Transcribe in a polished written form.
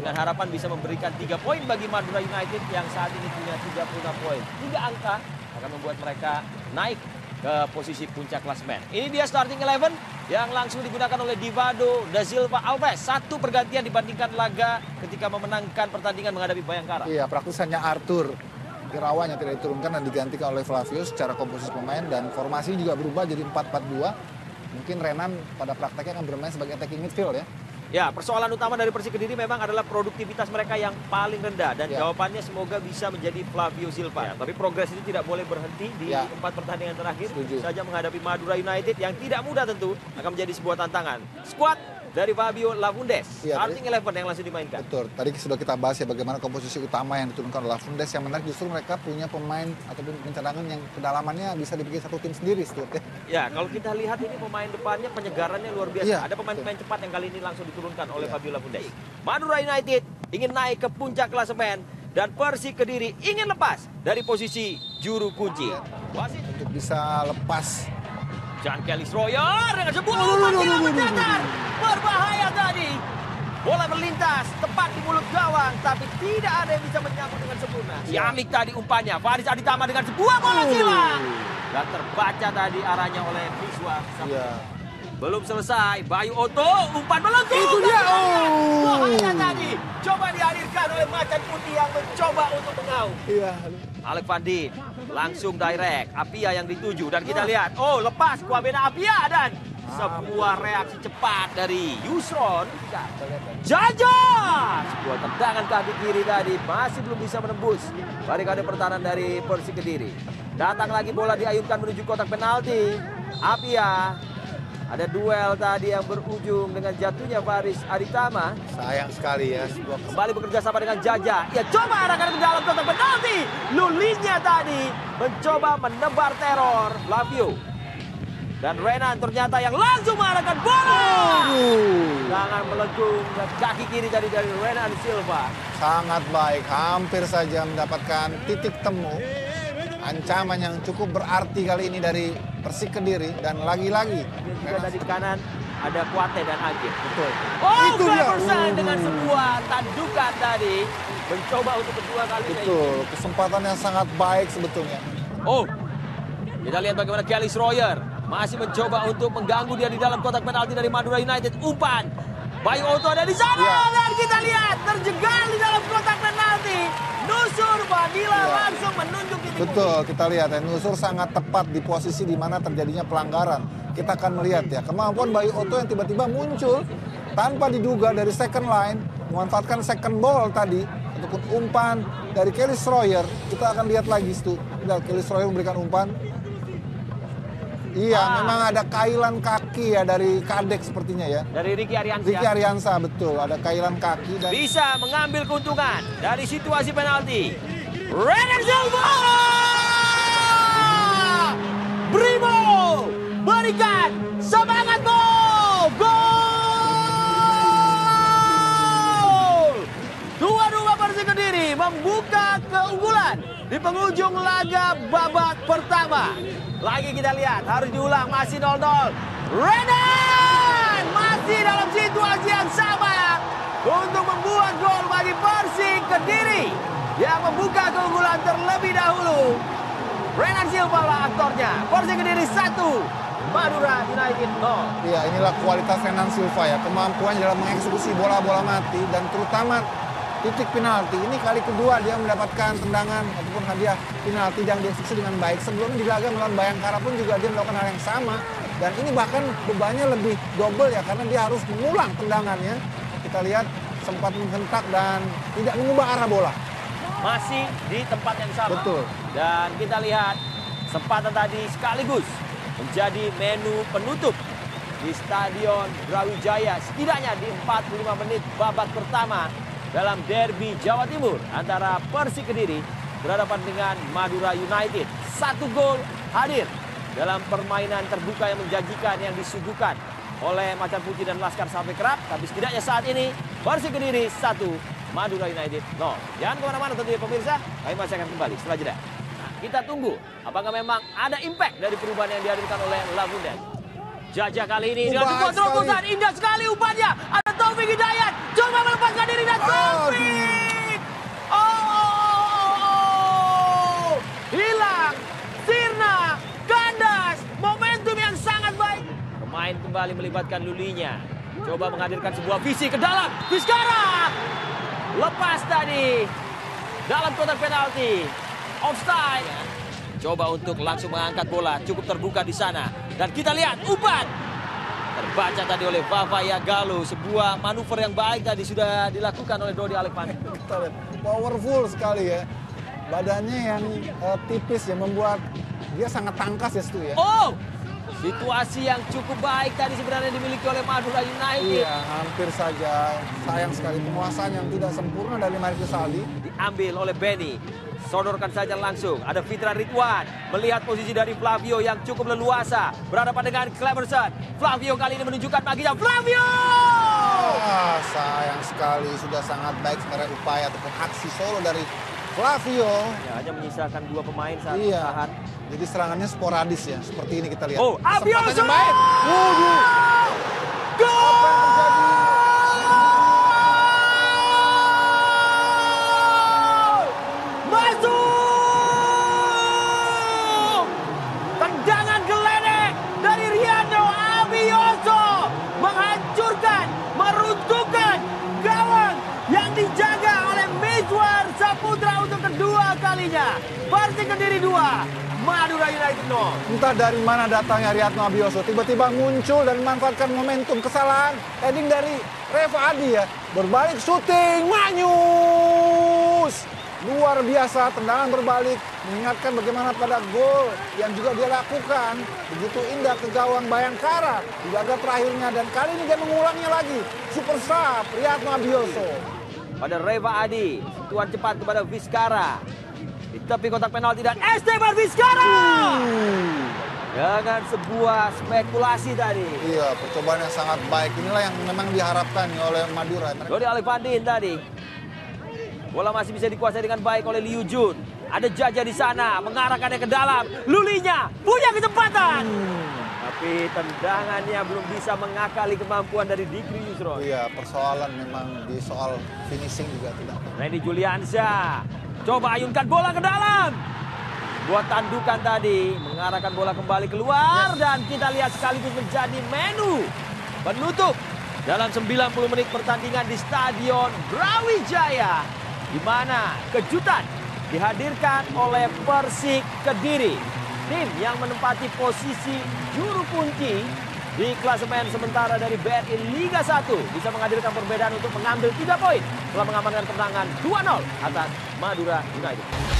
dengan harapan bisa memberikan 3 poin bagi Madura United yang saat ini punya 36 poin. 3 angka akan membuat mereka naik ke posisi puncak klasemen. Ini dia starting 11 yang langsung digunakan oleh Divado da Silva Alves. 1 pergantian dibandingkan laga ketika memenangkan pertandingan menghadapi Bayangkara. Iya, praktis hanya Arthur Irawan yang tidak diturunkan dan digantikan oleh Flavio secara komposisi pemain, dan formasi juga berubah jadi 4-4-2. Mungkin Renan pada prakteknya akan bermain sebagai attacking midfield ya. Ya, persoalan utama dari Persik Kediri memang adalah produktivitas mereka yang paling rendah. Dan jawabannya semoga bisa menjadi Flavio Silva. Ya, tapi progres itu tidak boleh berhenti di 4 pertandingan terakhir. Saja menghadapi Madura United yang tidak mudah tentu akan menjadi sebuah tantangan. Squad dari Fabio Lavundes, starting 11 yang langsung dimainkan. Betul, tadi sudah kita bahas ya bagaimana komposisi utama yang diturunkan oleh Lavundes. Yang menarik justru mereka punya pemain ataupun pencadangan yang kedalamannya bisa dibikin satu tim sendiri, Stuart. Ya, kalau kita lihat ini pemain depannya penyegarannya luar biasa. Ada pemain-pemain cepat yang kali ini langsung diturunkan oleh Fabio Lavundes. Madura United ingin naik ke puncak klasemen dan Persik Kediri ingin lepas dari posisi juru kunci. Wasit untuk bisa lepas. Jan Kelly Stroyer dengan sebuah umpan gila mendatar. Berbahaya tadi. Bola melintas tepat di mulut gawang, tapi tidak ada yang bisa menyambut dengan sempurna. Ciamik tadi umpannya. Faris Aditama dengan sebuah bola silang. Dan terbaca tadi arahnya oleh Viswa. Belum selesai. Bayu Oto umpan melengkung. Itu dia. Bahaya tadi. Coba dihadirkan oleh Macan Putih yang mencoba untuk mengaum. Alek Fandin langsung direct. Apia yang dituju dan kita lihat. Oh, lepas Kwabena Apia dan sebuah reaksi cepat dari Yusron. Jaja! Sebuah tendangan kaki kiri tadi masih belum bisa menembus barikade pertahanan dari Persik Kediri. Datang lagi bola diayunkan menuju kotak penalti. Apia. Ada duel tadi yang berujung dengan jatuhnya Faris Aditama. Sayang sekali ya. Kembali bekerja sama dengan Jaja. Ya, coba arahkan ke dalam kotak penalti. Lulinya tadi mencoba menebar teror Flavio. Dan Renan ternyata yang langsung mengarahkan bola. Tangan melengkung dan kaki kiri tadi dari Renan Silva. Sangat baik, hampir saja mendapatkan titik temu. Ancaman yang cukup berarti kali ini dari Persik Kediri, dan lagi-lagi juga dari kanan ada Kuate dan Agit. Betul. Oh, itu dia. Dengan sebuah tandukan tadi mencoba untuk kedua kalinya. Betul, kesempatan yang sangat baik sebetulnya. Oh, kita lihat bagaimana Kelly Stroyer masih mencoba untuk mengganggu dia di dalam kotak penalti dari Madura United. Umpan Bayu Oto ada di sana dan kita lihat terjegal di dalam kotak penalti. Nusur Badila langsung menunjuk titik. Betul, kita lihat ya, Nusur sangat tepat di posisi di mana terjadinya pelanggaran. Kita akan melihat ya, kemampuan Bayu Oto yang tiba-tiba muncul tanpa diduga dari second line, memanfaatkan second ball tadi, ataupun umpan dari Kelly Stroyer. Kita akan lihat lagi itu, Kelly Stroyer memberikan umpan. Iya, memang ada kailan kaki ya dari Kadek sepertinya ya. Dari Ricky Ariansa. Ricky Ariansa, betul. Ada kailan kaki. Dan bisa mengambil keuntungan dari situasi penalti. Renan Silva! Brimo! Berikan semangat gol! Gol! Dua-dua Persik Kediri membuka keunggulan di penghujung laga babak pertama. Lagi kita lihat, harus diulang, masih 0-0. Renan masih dalam situasi yang sama untuk membuat gol bagi Persik Kediri yang membuka keunggulan terlebih dahulu. Renan Silva lah aktornya. Persik Kediri 1, Madura United 0. Iya, inilah kualitas Renan Silva ya, kemampuannya dalam mengeksekusi bola-bola mati dan terutama titik penalti. Ini kali kedua dia mendapatkan tendangan ataupun hadiah penalti yang dieksekusi dengan baik. Sebelumnya di laga melawan Bayangkara pun juga dia melakukan hal yang sama. Dan ini bahkan bebannya lebih double ya, karena dia harus mengulang tendangannya. Kita lihat sempat menghentak dan tidak mengubah arah bola. Masih di tempat yang sama. Betul. Dan kita lihat sempatan tadi sekaligus menjadi menu penutup di Stadion Brawijaya. Setidaknya di 45 menit babak pertama dalam derby Jawa Timur antara Persik Kediri berhadapan dengan Madura United. 1 gol hadir dalam permainan terbuka yang menjanjikan yang disuguhkan oleh Macan Putih dan Laskar sampai kerap. Tapi setidaknya saat ini Persik Kediri 1, Madura United 0. Jangan kemana-mana tentunya pemirsa, kami masih akan kembali setelah jeda. Nah, kita tunggu apakah memang ada impact dari perubahan yang dihadirkan oleh Lavundes. Jaja kali ini dengan sebuah terobosan indah sekali umpannya. Ada Taufik Hidayat coba melepaskan diri dan gol. kembali melibatkan Lulinya. Coba menghadirkan sebuah visi ke dalam. Vizcara! Lepas tadi. Dalam kotak penalti. Offside. Coba untuk langsung mengangkat bola. Cukup terbuka di sana. Dan kita lihat umpan. Terbaca tadi oleh Vavaya Galuh. Sebuah manuver yang baik tadi sudah dilakukan oleh Dodi Alekpande. Kita lihat, powerful sekali ya. Badannya yang tipis yang membuat dia sangat tangkas ya, Stu ya. Oh! Situasi yang cukup baik tadi sebenarnya dimiliki oleh Madura United. Iya, hampir saja. Sayang sekali penguasaan yang tidak sempurna dari Marcus Saldi. Diambil oleh Benny. Sodorkan saja langsung. Ada Fitra Ridwan. Melihat posisi dari Flavio yang cukup leluasa. Berhadapan dengan Cleverson. Flavio kali ini menunjukkan maginya. Flavio! Sayang sekali. Sudah sangat baik sebenarnya upaya ataupun aksi solo dari Flavio. Ya, hanya menyisakan 2 pemain saat Iya. bertahan. Jadi serangannya sporadis ya. Seperti ini kita lihat. Oh, Abioso! Kesempatannya baik. Gol! Apa yang terjadi? Masuk! Tendangan geledek dari Riano Abioso menghancurkan, meruntuhkan gawang yang dijaga oleh Mizwar Saputra untuk kedua kalinya. Persik Kediri 2, Madura United 0. Entah dari mana datangnya Riatno Abioso, tiba-tiba muncul dan memanfaatkan momentum kesalahan heading dari Reva Adi ya. Berbalik syuting, manyus. Luar biasa, tendangan berbalik, mengingatkan bagaimana pada gol yang juga dia lakukan. Begitu indah ke gawang Bayangkara di laga terakhirnya, dan kali ini dia mengulangnya lagi. Super sub, Riatno Abioso. Pada Reva Adi, sentuhan cepat kepada Vizcara. Di tepi kotak penalti dan Esteban Vizcara! Dengan sebuah spekulasi tadi. Iya, percobaan yang sangat baik. Inilah yang memang diharapkan oleh Madura. Dodi Alekpande tadi. Bola masih bisa dikuasai dengan baik oleh Liu Jun. Ada Jaja di sana, mengarahkannya ke dalam. Lulinya punya kesempatan. Tapi tendangannya belum bisa mengakali kemampuan dari Dikri Yusron. Iya, persoalan memang di soal finishing juga tidak. Randy Juliansyah. Coba ayunkan bola ke dalam. Buat tandukan tadi, mengarahkan bola kembali keluar. Dan kita lihat sekaligus menjadi menu penutup dalam 90 menit pertandingan di Stadion Brawijaya. Di mana kejutan dihadirkan oleh Persik Kediri. Tim yang menempati posisi juru kunci di klasemen sementara dari BRI Liga 1 bisa menghadirkan perbedaan untuk mengambil 3 poin setelah mengamankan kemenangan 2-0 atas Madura United.